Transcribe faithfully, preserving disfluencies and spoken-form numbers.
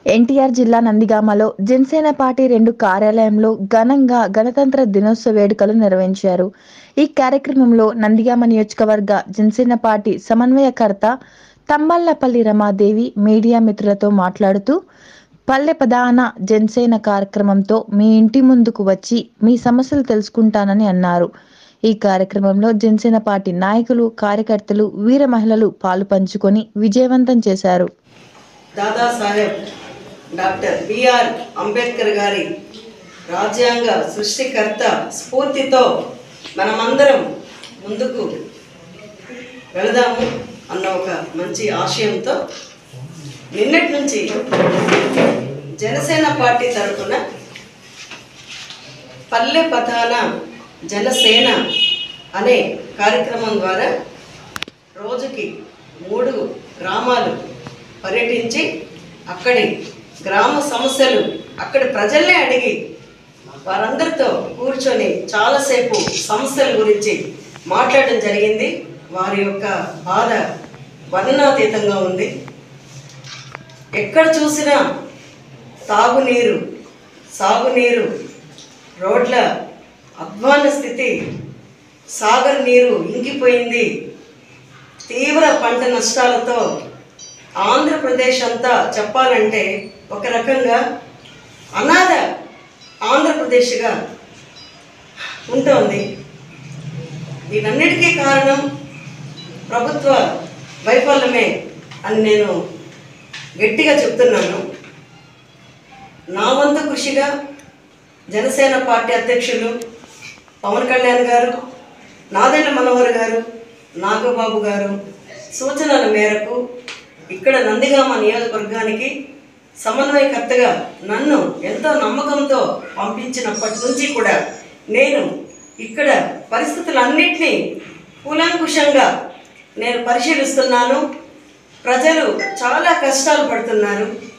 ఎన్టీఆర్ జిల్లా నందిగామలో జనసేన పార్టీ రెండు కార్యాలయంలో ఘనంగా గణతంత్ర దినోత్సవ వేడుకలు నిర్వహించారు. ఈ కార్యక్రమంలో నందిగామ నియోజకవర్గ జనసేన పార్టీ సమన్వయకర్త తంబళ్లపల్లి రమాదేవి మీడియా మిత్రులతో మాట్లాడుతూ, పల్లె ప్రధాన జనసేన కార్యక్రమంతో మీ ఇంటి ముందుకు వచ్చి మీ సమస్యలు తెలుసుకుంటానని అన్నారు. ఈ కార్యక్రమంలో జనసేన పార్టీ నాయకులు, కార్యకర్తలు, వీర మహిళలు పాలు పంచుకొని విజయవంతం చేశారు. దాదాసాహెబ్ డాక్టర్ బిఆర్ అంబేద్కర్ గారి రాజ్యాంగ సృష్టికర్త స్ఫూర్తితో మనమందరం ముందుకు వెళదాము అన్న ఒక మంచి ఆశయంతో నిన్నటి నుంచి జనసేన పార్టీ తరఫున పల్లె ప్రధాన జనసేన అనే కార్యక్రమం ద్వారా రోజుకి మూడు గ్రామాలు పర్యటించి అక్కడి గ్రామ సమస్యలు అక్కడి ప్రజల్నే అడిగి వారందరితో కూర్చొని చాలాసేపు సమస్యల గురించి మాట్లాడడం జరిగింది. వారి యొక్క బాధ వర్ణనాతీతంగా ఉంది. ఎక్కడ చూసినా తాగునీరు, సాగునీరు, రోడ్ల అధ్వాన స్థితి, సాగర్ నీరు ఇంకిపోయింది, తీవ్ర పంట నష్టాలతో ఆంధ్రప్రదేశ్ అంతా చెప్పాలంటే ఒక రకంగా అనాథ ఆంధ్రప్రదేశ్గా ఉంటుంది. వీటన్నిటికీ కారణం ప్రభుత్వ వైఫల్యమే అని నేను గట్టిగా చెప్తున్నాను. నా వంతు కృషిగా జనసేన పార్టీ అధ్యక్షులు పవన్ కళ్యాణ్ గారు, నాదెండ్ల మనోహర్ గారు, నాగబాబు గారు సూచనల మేరకు ఇక్కడ నందిగామ నియోజకవర్గానికి సమన్వయకర్తగా నన్ను ఎంతో నమ్మకంతో పంపించినప్పటి నుంచి కూడా నేను ఇక్కడ పరిస్థితులన్నింటినీ కూలంకుషంగా నేను పరిశీలిస్తున్నాను. ప్రజలు చాలా కష్టాలు పడుతున్నారు.